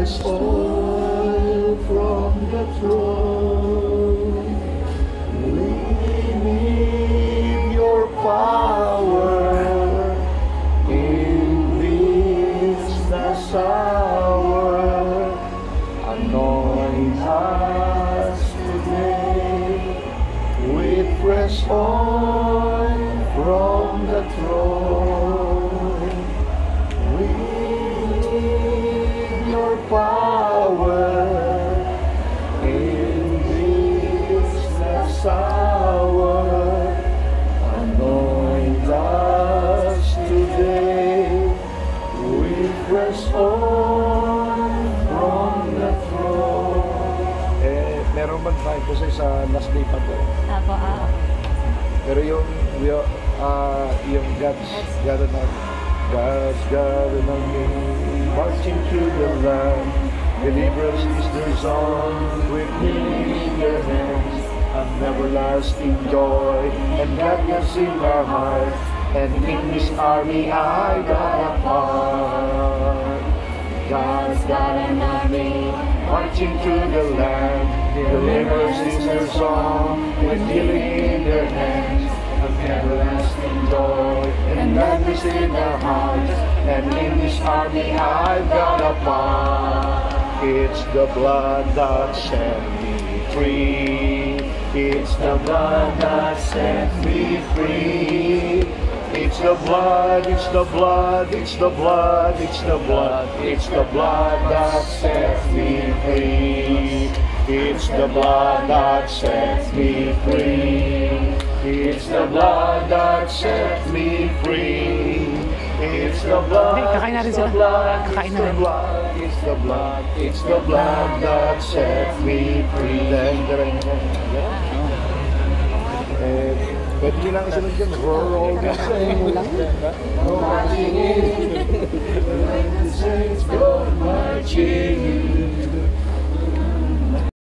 fresh oil from the throne. We need your power in this last hour. Anoint us today with fresh oil from the throne. We need your power in this last hour. Anoint us today with fresh oil from the throne. Meron bang try po sa last day pa po? Apo, Pero yung God's gathered on me, marching through the land. Deliverance is their song, with healing in their hands, an everlasting joy and gladness in our hearts. And in this army I got a part. God's got an army marching through the land. Deliverance is their song, with healing in their hands, an everlasting joy and gladness in our hearts. And in this army I've got a part. It's the blood that set me free. It's the blood that set me free. It's the blood, it's the blood, it's the blood, it's the blood, it's the blood that sets me free. It's the blood that sets me free. It's the blood that sets me free. It's the blood, it's the blood, it's the blood, it's the blood, it's the blood that sets me free. Pwede nyo lang isunod dyan. Roll the same. Marching in